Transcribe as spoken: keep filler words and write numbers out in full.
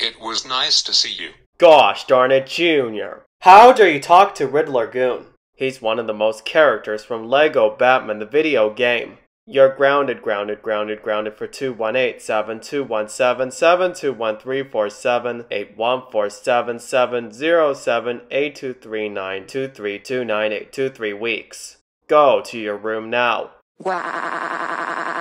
It was nice to see you. Gosh darn it, Junior. How dare you talk to Riddler Goon? He's one of the most characters from Lego Batman the video game. You're grounded, grounded, grounded, grounded for two one eight, seven two one seven, seven two one three four seven, eight one four seven, seven zero seven, eight two three nine, two three two nine, eight two three weeks. Go to your room now. Wow.